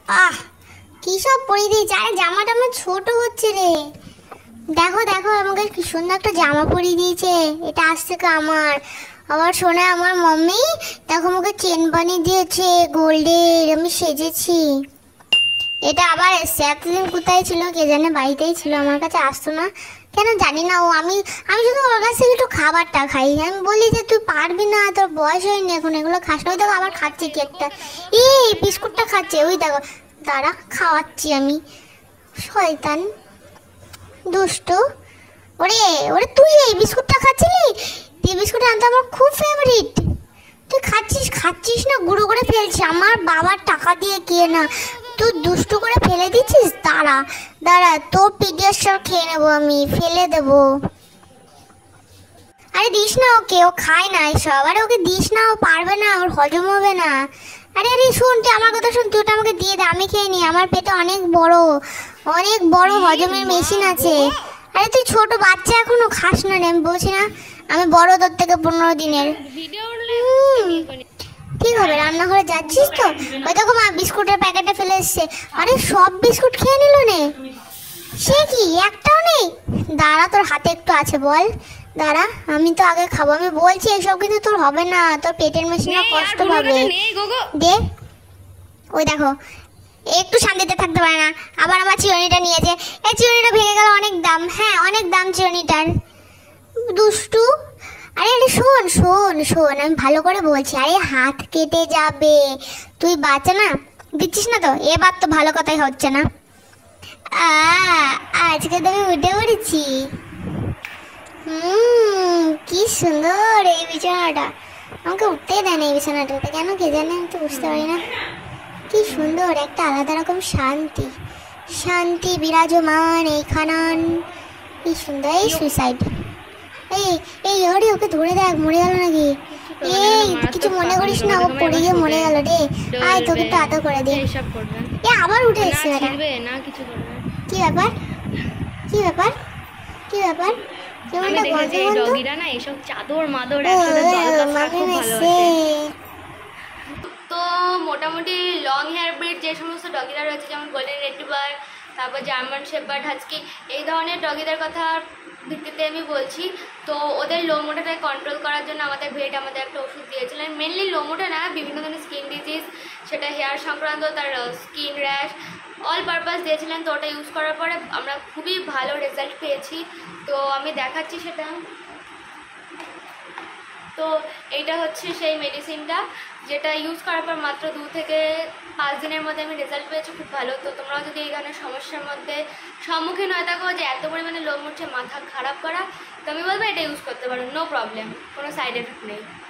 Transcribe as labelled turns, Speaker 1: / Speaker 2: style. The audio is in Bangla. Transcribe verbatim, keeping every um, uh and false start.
Speaker 1: আহ কি সব পরিয়ে দিয়েছে। আরে জামাটা আমার ছোট হচ্ছে রে। দেখো দেখো আমাকে কি সুন্দর একটা জামা পরিয়ে দিয়েছে। এটা আজ থেকে আমার। আবার শোনে আমার মাম্মি দেখো আমাকে চেন বানিয়ে দিয়েছে গোল্ডের। আমি সেজেছি। এটা আবার এসছে। এতদিন কোথায় ছিল কে জানে, বাড়িতেই ছিল, আমার কাছে আসতো না কেন জানি না। ও আমি আমি শুধু ওর কাছ থেকে একটু খাবারটা খাই। আমি বলি যে তুই পারবি না, তোর বয়স হয়নি এখন, এগুলো খাস না। ওই দেখো আবার খাচ্ছে কি একটা, এই বিস্কুটটা খাচ্ছে। ওই দেখো দাঁড়া খাওয়াচ্ছি আমি। শয়তান দুষ্টু। ওরে ওরে তুই এই বিস্কুটটা খাচ্ছিলি? এই বিস্কুট আনতে আমার খুব ফেভারিট। তুই খাচ্ছিস খাচ্ছিস না, গুঁড়ো করে ফেলছিস। আমার বাবার টাকা দিয়ে কে না, তুই দুষ্টু করে ফেলে দিচ্ছিস। দাঁড়া দাঁড়া তোর পিডিয়াশর খেয়ে নেবো আমি, ফেলে দেবো। আরে দিস না ওকে, ও খায় না এসব। আরে ওকে দিস না, ও পারবে না, ওর হজম হবে না। আরে আরে শোন, তুই আমার কথা শোন, তুই ওটা আমাকে দিয়ে দে, আমি খেয়ে নি। আমার পেটে অনেক বড় অনেক বড় হজমের মেশিন আছে। আরে তুই ছোট বাচ্চা এখনো খাস না রে, আমি বলছি না আমি বড় তোর থেকে পনেরো দিনের। ঠিক হবে, রান্নাঘরে যাচ্ছিস তো? ওই দেখো মা বিস্কুটের প্যাকেটটা ফেলে এসছে। আরে সব বিস্কুট খেয়ে নিল নে, সে কি একটাও নেই? দাঁড়া তোর হাতে একটু আছে বল, দাঁড়া আমি তো আগে খাবো। আমি বলছি এসব কিন্তু তোর হবে না, তোর পেটের মেশিনে কষ্ট পাবে। দে। ওই দেখো একটু শান্তিতে থাকতে পারে না। আবার আমার চিরুনিটা নিয়েছে। এই চিরুনিটা ভেঙে গেল, অনেক দাম। হ্যাঁ অনেক দাম চিরুনিটার, দুষ্টু। আরে আরে শোন শোন শোন, আমি ভালো করে বলছি। আরে হাত কেটে যাবে, তুই বাচ্চা না, দিচ্ছিস না তো? এবার তো ভালো কথাই হচ্ছে না। আ আজকে তো আমি উঠে পড়েছি। হুম কি সুন্দর এই বিছানাটা। আমাকে উঠতেই দেয় না এই বিছানাটাতে, কেন কে জানে, আমি তো বুঝতে পারি না। কি সুন্দর একটা আলাদা রকম শান্তি শান্তি বিরাজমান এইখানান। কি সুন্দর। এই সুইসাইড, এই এই ওরে ওকে ধরে দেখ, মরে গেল নাকি? এই কিছু মনে করিস না, ও পড়ে গিয়ে মরে গেল রে। আয় তোকে একটু আদর করে দে। এ আবার উঠে এসছে। কি ব্যাপার কি ব্যাপার কি ব্যাপার?
Speaker 2: তো মোটামুটি লং হেয়ার ব্রিড যে সমস্ত ডগিরা রয়েছে, যেমন গোল্ডেন রিট্রিভার, তারপর জার্মান শেপার্ড, হাস্কি, এই ধরনের ডগিদের কথা ভিত্তিতে আমি বলছি। তো ওদের লোমোটাকে কন্ট্রোল করার জন্য আমাদের ভেট আমাদের একটা ওষুধ দিয়েছিলেন। মেনলি লোমোটা না, বিভিন্ন ধরনের স্কিন ডিজিজ, সেটা হেয়ার সংক্রান্ত, তার স্কিন র্যাশ, অল পারপাস দিয়েছিলেন। তো ওটা ইউজ করার পরে আমরা খুবই ভালো রেজাল্ট পেয়েছি। তো আমি দেখাচ্ছি সেটা। তো এইটা হচ্ছে সেই মেডিসিনটা, যেটা ইউজ করার পর মাত্র দু থেকে পাঁচ দিনের মধ্যে আমি রেজাল্ট পেয়েছি, খুব ভালো। তো তোমরাও যদি এই ধরনের সমস্যার মধ্যে সম্মুখীন হয়ে থাকো, যে এত পরিমাণে লোম উঠছে, মাথা খারাপ করা, তো আমি বলবো এটা ইউজ করতে পারো, নো প্রবলেম, কোনো সাইড এফেক্ট নেই।